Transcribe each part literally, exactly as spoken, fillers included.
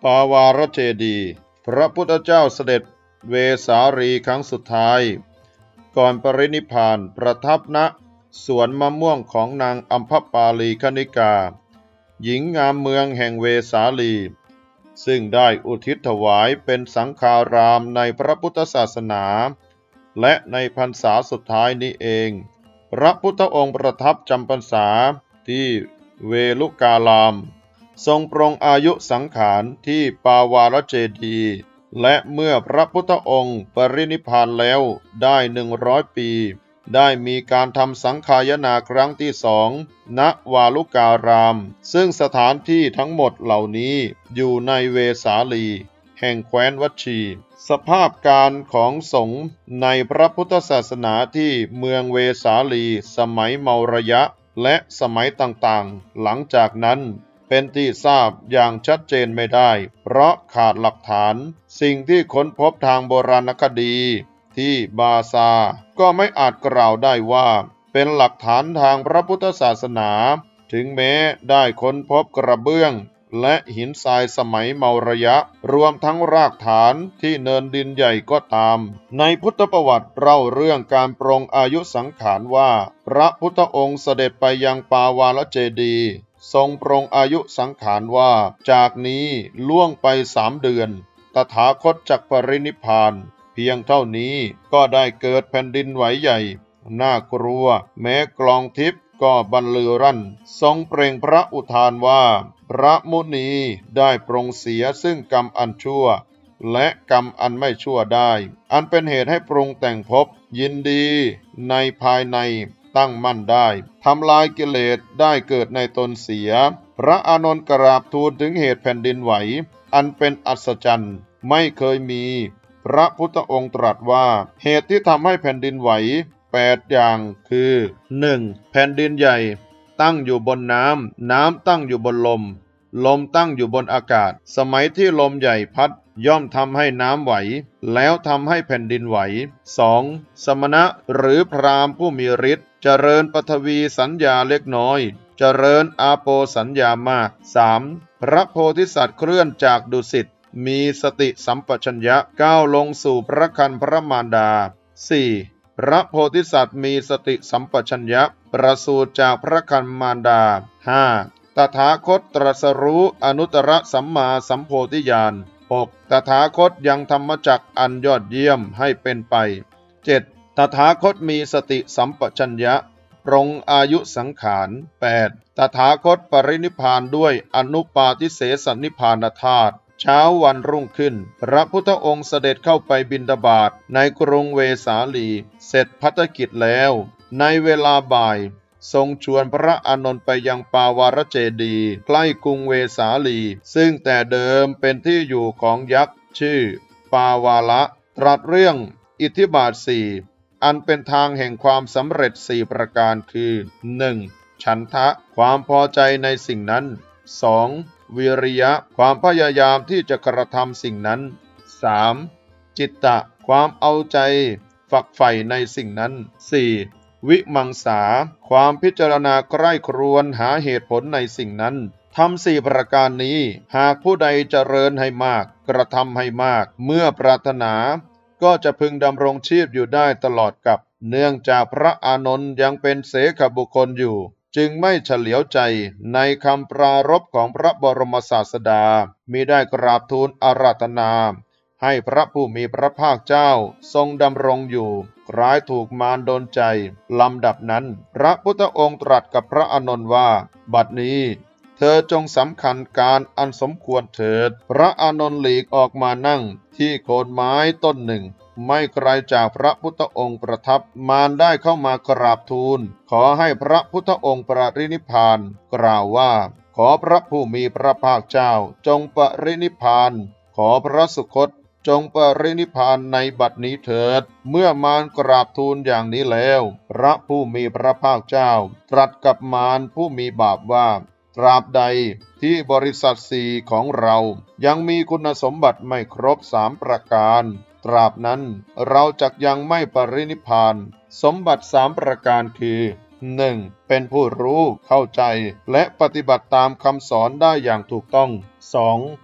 าวาระเจดีย์พระพุทธเจ้าเสด็จเวสาลีครั้งสุดท้ายก่อนปรินิพพานประทับณสวนมะม่วงของนางอัมพปาลีคณิกาหญิงงามเมืองแห่งเวสาลีซึ่งได้อุทิศถวายเป็นสังฆารามในพระพุทธศาสนาและในพรรษาสุดท้ายนี้เองพระพุทธองค์ประทับจำพรรษาที่เวลุกาลามทรงปรงอายุสังขารที่ปาวาระเจดีย์และเมื่อพระพุทธองค์ปรินิพพานแล้วได้หนึ่งร้อยปีได้มีการทำสังฆายนาครั้งที่สองณวาลุการามซึ่งสถานที่ทั้งหมดเหล่านี้อยู่ในเวสาลีแห่งแคว้นวัชชีสภาพการของสงฆ์ในพระพุทธศาสนาที่เมืองเวสาลีสมัยเมาระยะและสมัยต่างๆหลังจากนั้นเป็นที่ทราบอย่างชัดเจนไม่ได้เพราะขาดหลักฐานสิ่งที่ค้นพบทางโบราณคดีที่บาซาก็ไม่อาจกล่าวได้ว่าเป็นหลักฐานทางพระพุทธศาสนาถึงแม้ได้ค้นพบกระเบื้องและหินทรายสมัยเมาระยะรวมทั้งรากฐานที่เนินดินใหญ่ก็ตามในพุทธประวัติเล่าเรื่องการปรงอายุสังขารว่าพระพุทธองค์เสด็จไปยังปาวาลเจดีย์ทรงปรงอายุสังขารว่าจากนี้ล่วงไปสามเดือนตถาคตจักปรินิพพานเพียงเท่านี้ก็ได้เกิดแผ่นดินไหวใหญ่น่ากลัวแม้กลองทิพย์ก็บรรลือรั่นทรงเปล่งพระอุทานว่าพระมุนีได้ปรงเสียซึ่งกรรมอันชั่วและกรรมอันไม่ชั่วได้อันเป็นเหตุให้ปรุงแต่งภพยินดีในภายในตั้งมั่นได้ทำลายกิเลสได้เกิดในตนเสียพระอานนท์กราบทูลถึงเหตุแผ่นดินไหวอันเป็นอัศจรรย์ไม่เคยมีพระพุทธองค์ตรัสว่าเหตุที่ทำให้แผ่นดินไหวแปดอย่างคือ หนึ่ง. แผ่นดินใหญ่ตั้งอยู่บนน้ำน้ำตั้งอยู่บนลมลมตั้งอยู่บนอากาศสมัยที่ลมใหญ่พัดย่อมทำให้น้ำไหวแล้วทำให้แผ่นดินไหว สอง. สมณะหรือพราหมณ์ผู้มีฤทธิ์เจริญปฐวีสัญญาเล็กน้อยเจริญอาโปสัญญามาก สาม. พระโพธิสัตว์เคลื่อนจากดุสิตมีสติสัมปชัญญะก้าวลงสู่พระครรภ์พระมารดา สี่. พระโพธิสัตว์มีสติสัมปชัญญะประสูติจากพระครรภ์มารดา ห้า. ตถาคตตรัสรู้อนุตตรสัมมาสัมโพธิญาณ หก. ตถาคตยังธรรมจักรอันยอดเยี่ยมให้เป็นไป เจ็ด. ตถาคตมีสติสัมปชัญญะปรงอายุสังขาร แปด. ตถาคตปรินิพพานด้วยอนุปาทิเสสนิพพานธาตุเช้าวันรุ่งขึ้นพระพุทธองค์เสด็จเข้าไปบิณฑบาตในกรุงเวสาลีเสร็จภัตกิจแล้วในเวลาบ่ายทรงชวนพระอานนท์ไปยังปาวาระเจดีย์ใกล้กรุงเวสาลีซึ่งแต่เดิมเป็นที่อยู่ของยักษ์ชื่อปาวาละตรัสเรื่องอิทธิบาทสี่อันเป็นทางแห่งความสำเร็จสี่ประการคือ หนึ่ง. ฉันทะความพอใจในสิ่งนั้น สอง. วิริยะความพยายามที่จะกระทำสิ่งนั้น สาม. จิตตะความเอาใจฝักใฝ่ในสิ่งนั้น สี่. วิมังสาความพิจารณาใคร่ครวญหาเหตุผลในสิ่งนั้นทำสี่ประการนี้หากผู้ใดเจริญให้มากกระทำให้มากเมื่อปรารถนาก็จะพึงดำรงชีพอยู่ได้ตลอดกับเนื่องจากพระอานนท์ยังเป็นเสขบุคคลอยู่จึงไม่เฉลียวใจในคำปรารภของพระบรมศาสดามิได้กราบทูลอาราธนาให้พระผู้มีพระภาคเจ้าทรงดำรงอยู่คล้ายถูกมารดลใจลำดับนั้นพระพุทธองค์ตรัสกับพระอานนท์ว่าบัดนี้เธอจงสำคัญการอันสมควรเถิดพระอานนท์หลีกออกมานั่งที่โคนไม้ต้นหนึ่งไม่ไกลจากพระพุทธองค์ประทับมารได้เข้ามากราบทูลขอให้พระพุทธองค์ปรินิพพานกล่าวว่าขอพระผู้มีพระภาคเจ้าจงปรินิพพานขอพระสุคตจงปรินิพพานในบัดนี้เถิดเมื่อมารกราบทูลอย่างนี้แล้วพระผู้มีพระภาคเจ้าตรัสกับมารผู้มีบาปว่าตราบใดที่บริษัทสี่ของเรายังมีคุณสมบัติไม่ครบสามประการตราบนั้นเราจักยังไม่ปรินิพพานสมบัติสามประการคือ หนึ่ง. เป็นผู้รู้เข้าใจและปฏิบัติตามคำสอนได้อย่างถูกต้อง สอง.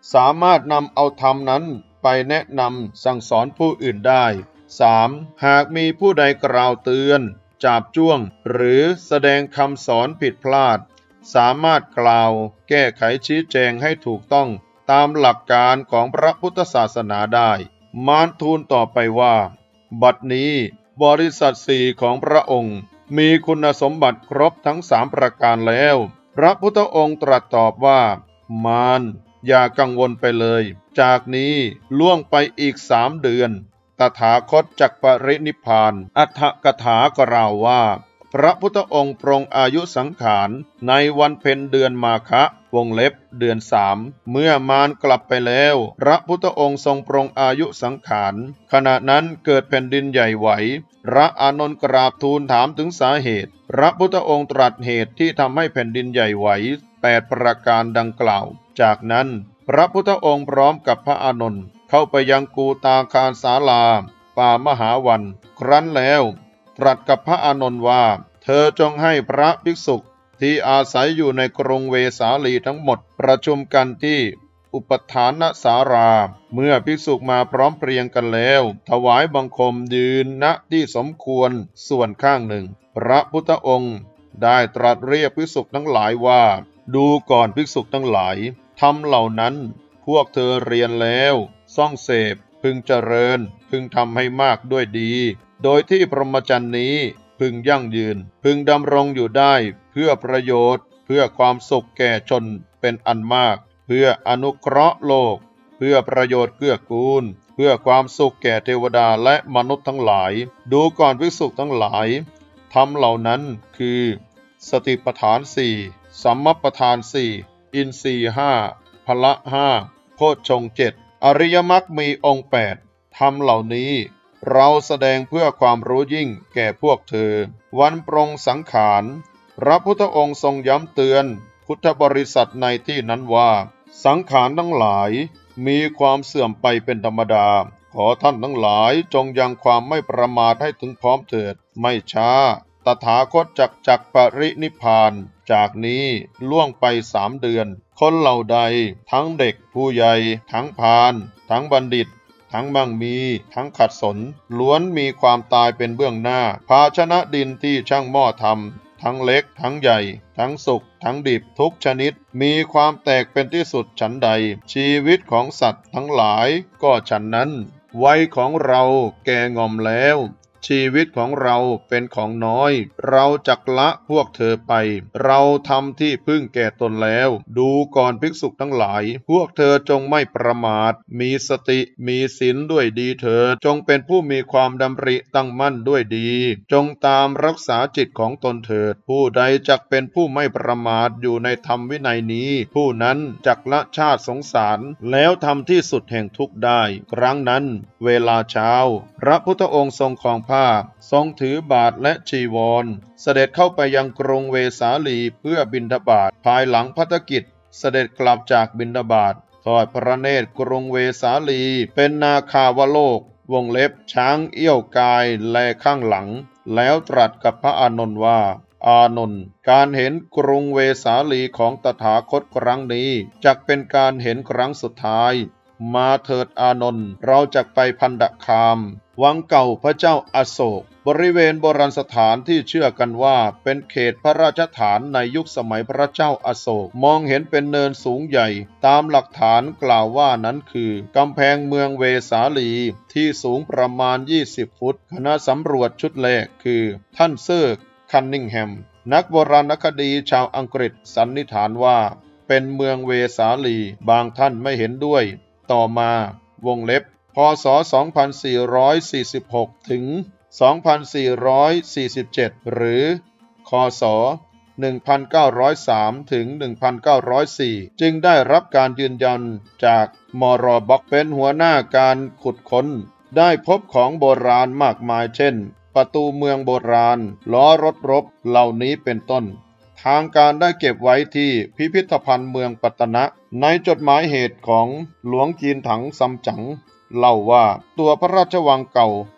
สามารถนำเอาธรรมนั้นไปแนะนำสั่งสอนผู้อื่นได้ สาม. หากมีผู้ใดกล่าวเตือนจาบจ้วงหรือแสดงคำสอนผิดพลาดสามารถกล่าวแก้ไขชี้แจงให้ถูกต้องตามหลักการของพระพุทธศาสนาได้มารทูลต่อไปว่าบัดนี้บริษัทสี่ของพระองค์มีคุณสมบัติครบทั้งสามประการแล้วพระพุทธองค์ตรัสตอบว่ามารอย่ากังวลไปเลยจากนี้ล่วงไปอีกสามเดือนตถาคตจักปรินิพพานอัฏฐกถากล่าวว่าพระพุทธองค์ปรงอายุสังขารในวันเพ็ญเดือนมาฆะวงเล็บเดือนสามเมื่อมารกลับไปแล้วพระพุทธองค์ทรงปรงอายุสังขารขณะนั้นเกิดแผ่นดินใหญ่ไหวพระอานนท์กราบทูลถามถึงสาเหตุพระพุทธองค์ตรัสเหตุที่ทำให้แผ่นดินใหญ่ไหวแปดประการดังกล่าวจากนั้นพระพุทธองค์พร้อมกับพระอานนท์เข้าไปยังกูตาคารศาลาป่ามหาวันครั้นแล้วตรัสกับพระอานนท์ว่าเธอจงให้พระภิกษุที่อาศัยอยู่ในกรุงเวสาลีทั้งหมดประชุมกันที่อุปทานสาราเมื่อภิกษุมาพร้อมเพรียงกันแล้วถวายบังคมยืนณที่สมควรส่วนข้างหนึ่งพระพุทธองค์ได้ตรัสเรียกภิกษุทั้งหลายว่าดูก่อนภิกษุทั้งหลายธรรมเหล่านั้นพวกเธอเรียนแล้วซ่องเสพพึงเจริญพึงทำให้มากด้วยดีโดยที่พรหมจรรย์นี้พึงยั่งยืนพึงดำรงอยู่ได้เพื่อประโยชน์เพื่อความสุขแก่ชนเป็นอันมากเพื่ออนุเคราะห์โลกเพื่อประโยชน์เกื้อกูลเพื่อความสุขแก่เทวดาและมนุษย์ทั้งหลายดูก่อนภิกษุทั้งหลายธรรมเหล่านั้นคือสติปัฏฐานสี่สัมมัปปทานสี่อินทรีย์ห้าพละห้าโพชฌงค์เจ็ดอริยมรรคมีองค์แปดธรรมเหล่านี้เราแสดงเพื่อความรู้ยิ่งแก่พวกเธอวันปรงสังขารพระพุทธองค์ทรงย้ำเตือนพุทธบริษัทในที่นั้นว่าสังขารทั้งหลายมีความเสื่อมไปเป็นธรรมดาขอท่านทั้งหลายจงยังความไม่ประมาทให้ถึงพร้อมเถิดไม่ช้าตถาคตจักจักปรินิพพานจากนี้ล่วงไปสามเดือนคนเหล่าใดทั้งเด็กผู้ใหญ่ทั้งพาลทั้งบัณฑิตทั้งมั่งมีทั้งขัดสนล้วนมีความตายเป็นเบื้องหน้าภาชนะดินที่ช่างหม้อทำทั้งเล็กทั้งใหญ่ทั้งสุกทั้งดิบทุกชนิดมีความแตกเป็นที่สุดฉันใดชีวิตของสัตว์ทั้งหลายก็ฉันนั้นวัยของเราแก่งอมแล้วชีวิตของเราเป็นของน้อยเราจักละพวกเธอไปเราทำที่พึ่งแก่ตนแล้วดูก่อนภิกษุทั้งหลายพวกเธอจงไม่ประมาทมีสติมีศีลด้วยดีเถิดจงเป็นผู้มีความดำริตั้งมั่นด้วยดีจงตามรักษาจิตของตนเถิดผู้ใดจักเป็นผู้ไม่ประมาทอยู่ในธรรมวินัยนี้ผู้นั้นจักละชาติสงสารแล้วทำที่สุดแห่งทุกข์ได้ครั้งนั้นเวลาเช้าพระพุทธองค์ทรงครองทรงถือบาทและจีวรเสด็จเข้าไปยังกรุงเวสาลีเพื่อบิณฑบาตภายหลังภัตกิจเสด็จกลับจากบิณฑบาตทอดพระเนตรกรุงเวสาลีเป็นนาคาวโลกวงเล็บช้างเอี้ยวกายแลข้างหลังแล้วตรัสกับพระอานนท์ว่าอานนท์การเห็นกรุงเวสาลีของตถาคตครั้งนี้จักเป็นการเห็นครั้งสุดท้ายมาเถิดอานนท์เราจักไปพันดคามวังเก่าพระเจ้าอโศกบริเวณโบราณสถานที่เชื่อกันว่าเป็นเขตพระราชฐานในยุคสมัยพระเจ้าอโศกมองเห็นเป็นเนินสูงใหญ่ตามหลักฐานกล่าวว่านั้นคือกำแพงเมืองเวสาลีที่สูงประมาณยี่สิบฟุตคณะสำรวจชุดแรกคือท่านเซอร์คันนิงแฮมนักโบราณคดีชาวอังกฤษสันนิษฐานว่าเป็นเมืองเวสาลีบางท่านไม่เห็นด้วยต่อมาวงเล็บพ.ศ. สองพันสี่ร้อยสี่สิบหก ถึง สองพันสี่ร้อยสี่สิบเจ็ด หรือ ค.ศ. หนึ่งพันเก้าร้อยสาม ถึง หนึ่งพันเก้าร้อยสี่ จึงได้รับการยืนยันจากมรบ็อกเป็นหัวหน้าการขุดค้นได้พบของโบราณมากมายเช่นประตูเมืองโบราณล้อรถรบเหล่านี้เป็นต้นทางการได้เก็บไว้ที่พิพิธภัณฑ์เมืองปัตตนะในจดหมายเหตุของหลวงจีนถังซัมจั๋งเล่าว่าตัวพระราชวังเก่า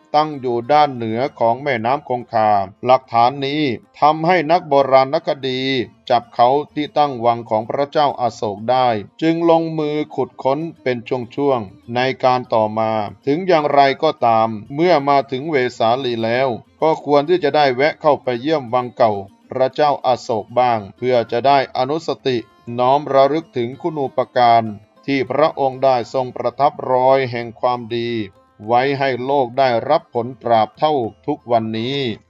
ตั้งอยู่ด้านเหนือของแม่น้ำคงคาหลักฐานนี้ทำให้นักโบราณคดีจับเขาที่ตั้งวังของพระเจ้าอาโศกได้จึงลงมือขุดค้นเป็นช่วงๆในการต่อมาถึงอย่างไรก็ตามเมื่อมาถึงเวสาลีแล้วก็ควรที่จะได้แวะเข้าไปเยี่ยมวังเก่าพระเจ้าอาโศกบ้างเพื่อจะได้อนุสติน้อมระลึกถึงคุณูปการที่พระองค์ได้ทรงประทับรอยแห่งความดีไว้ให้โลกได้รับผลตราบเท่าทุกวันนี้